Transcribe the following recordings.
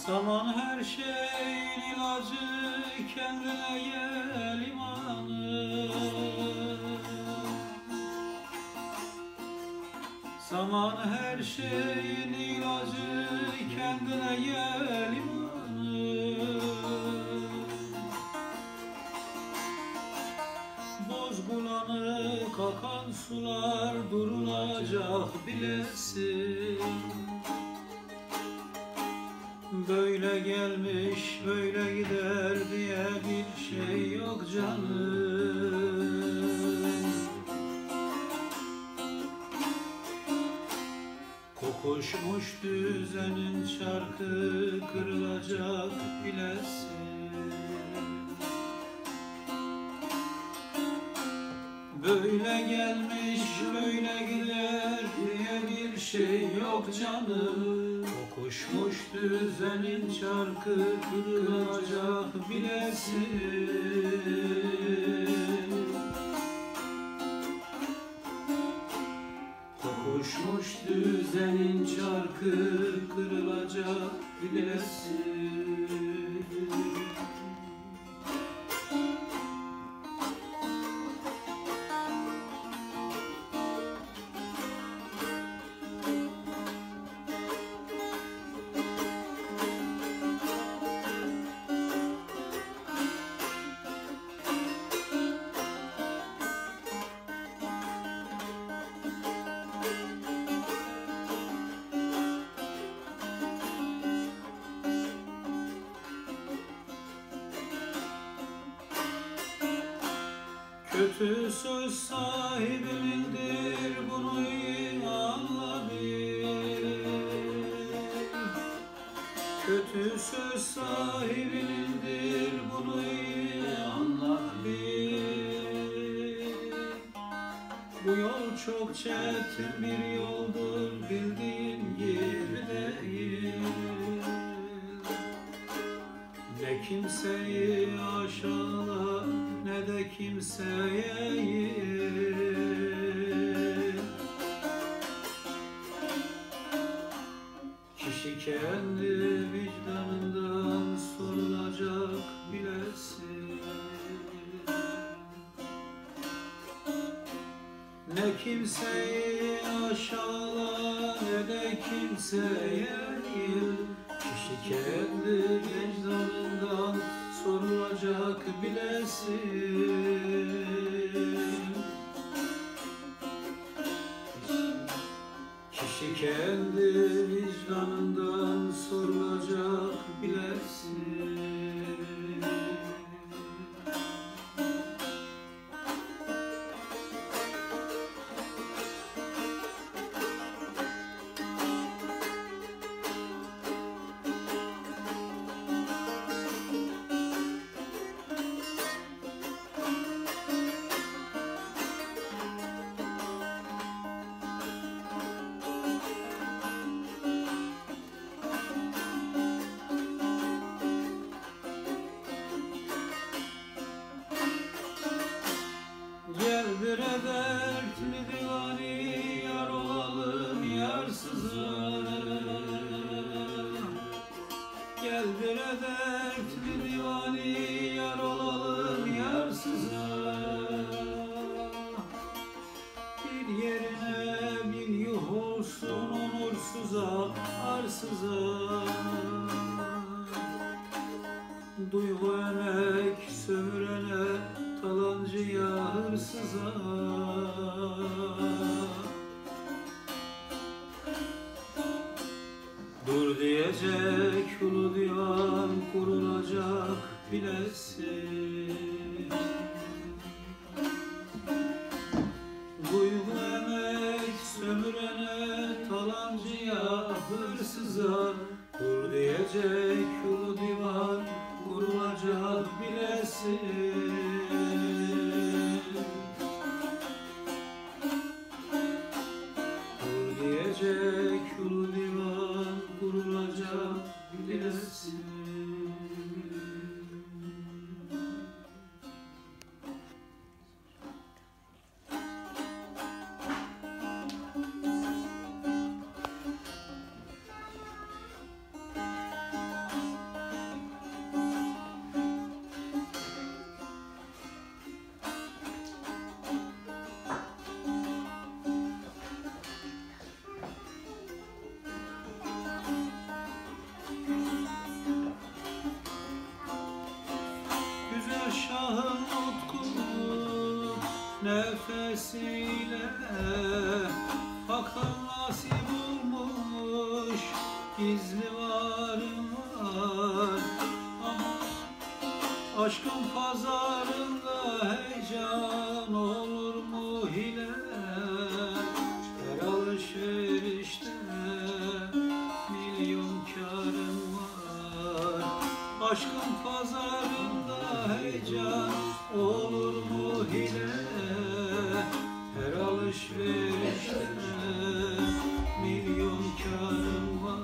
Zaman her şeyin ilacı, kendine gel imanı. Zaman her şeyin ilacı, kendine gel imanı. Bozgulanık akan sular durulacak bilesin. Böyle gelmiş böyle gider diye bir şey yok canım. Kokuşmuş düzenin çarkı kırılacak bilesin. Böyle gelmiş böyle gider diye bir şey yok canım. Kokuşmuş düzenin çarkı kırılacak bilesin. Kokuşmuş düzenin çarkı kırılacak bilesin. Kötü söz sahibinindir, bunu iyi anla bil. Kötü söz sahibinindir, bunu iyi anla bil. Bu yol çok çetin bir yoldur, bildiğin gibi değil. Ne kimseyi aşağıla ne de kimseye yeğir. Kişi kendi vicdanından sorulacak bilesin. Ne kimseyi aşağıla ne de kimseye yeğir. Kişi kendi vicdanından sorulacak bilesin. Kişi kendi vicdanından sorulacak bilesin. Allah'ın utkunu nefesiyle Hak'tan nasip olmuş gizli varım var. Ama aşkın pazarında heyecan olur mu hile? Her alışverişte milyon kârım var. Aşkın pazarında heyecan olur mu hile? Her alışverişte milyon kârım var.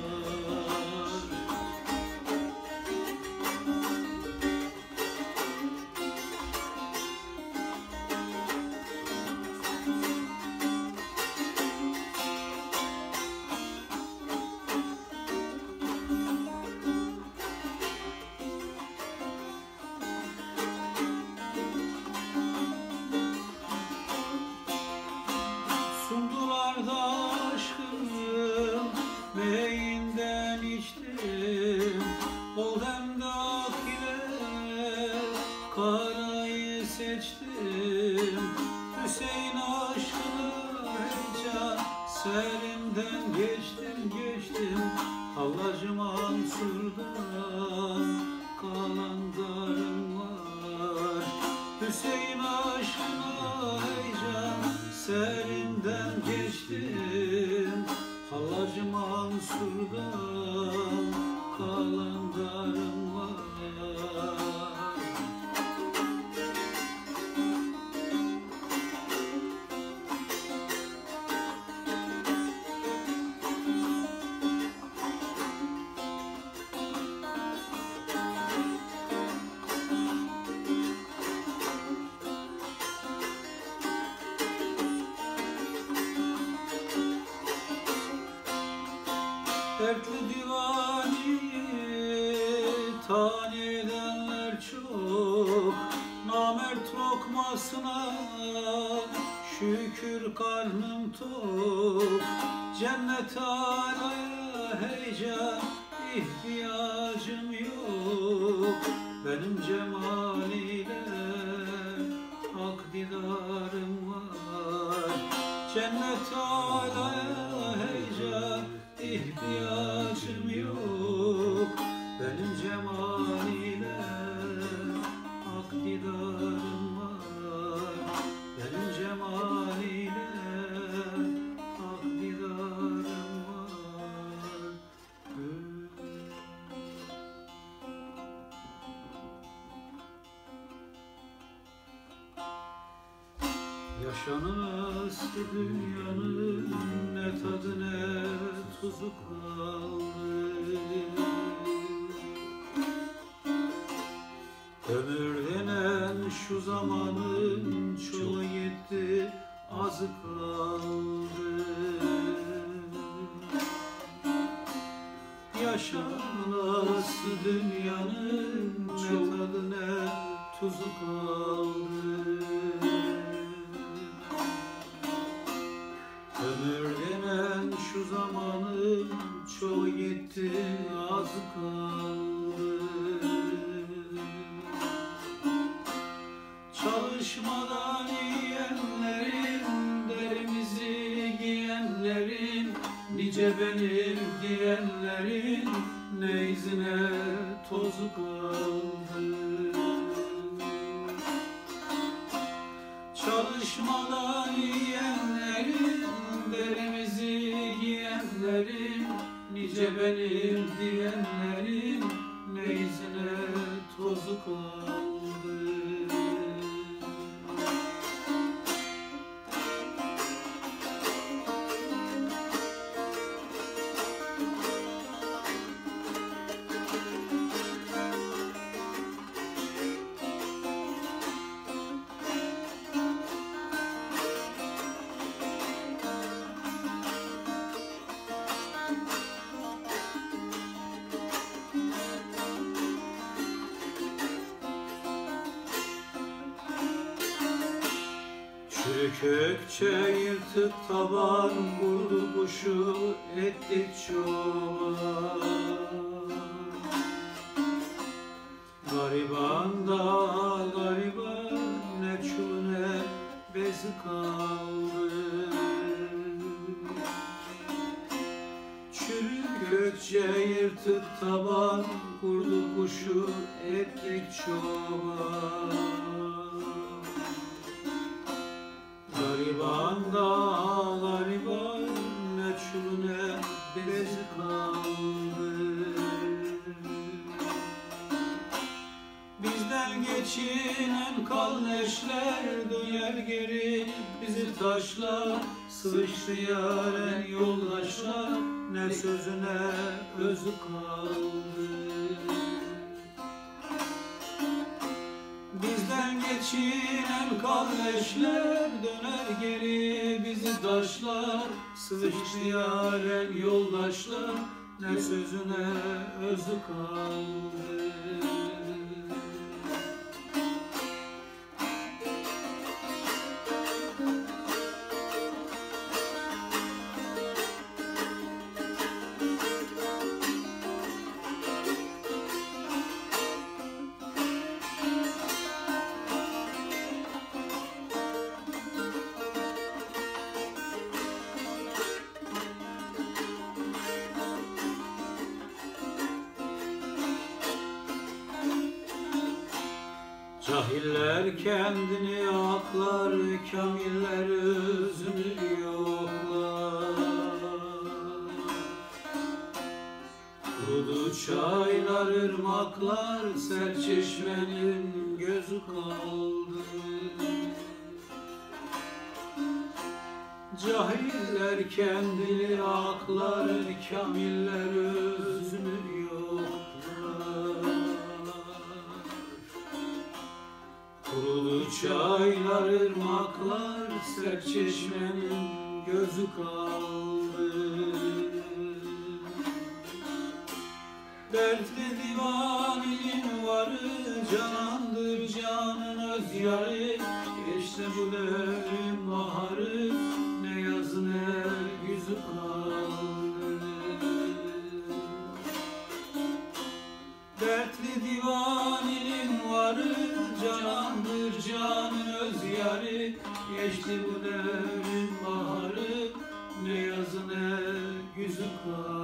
Sundular da aşkım, meyinden içtim. Ol hem de ak ile karayı seçtim. Hüseyin aşkına heyecan serinden geçtim. Hallacı Mansur'dan kalan darım var. Hüseyin aşkına heyecan serinden geçtim. Hallacı Mansur'dan kalan darım var. Dertli divani tane edenler çok, namert lokmasına şükür karnım tok. Cennet alaya heyecan ihtiyacım yok. Benim cemaliyle hak didarım var. Cennet alaya heyecan ihtiyacım yok. Benim cemaliyle hak didarım var. Benim cemaliyle hak didarım var. Yaşanmaz ki dünyanın ne tadı ne tuzu kaldı. Ömür denen şu zamanın çoğu gitti, azı kaldı. Yaşanmaz dünyanın ne tadı ne tuzu kaldı. Ömür denen şu zamanın çoğu gitti, az kaldı. Çalışmadan yiyenlerin, derimizi giyenlerin, nice benim diyenlerin ne izine tozu kaldı. Çalışmadan yiyenlerin, derimizi giyenlerin, nice benim diyenlerin ne izine tozu kaldı. Kökçe yırtık taban vurdu kuşu ettik çoban. Gariban da bezi kaldı. Çürük gökçe yırtık taban, kurdu kuşu ettik çoban. Gariban da gariban, meçhulüne bezi kaldı. Bizden geçinen kalleşler döner geri bizi taşlar. Sıçtı yaren yoldaşlar, ne sözüne özü kaldı. Bizden geçinen kalleşler döner geri bizi taşlar. Sıçtı yaren yoldaşlar, ne sözüne özü kaldı. Cahiller kendini aklar, kamiller özünü yoklar. Kurudu çaylar, ırmaklar, serçeşmenin gözü kaldı. Cahiller kendini aklar, kamiller özünü yoklar. Kurulu çaylar, ırmaklar, serçeşmenin gözü kaldı. Dertli divaninin varı, canandır canın öz yarı. Geçti bu devrin baharı, ne yazı ne güzü kaldı. Dertli divaninin varı, canandır canın öz yarı. Geçti bu devrin baharı, ne yazı ne güzü kaldı.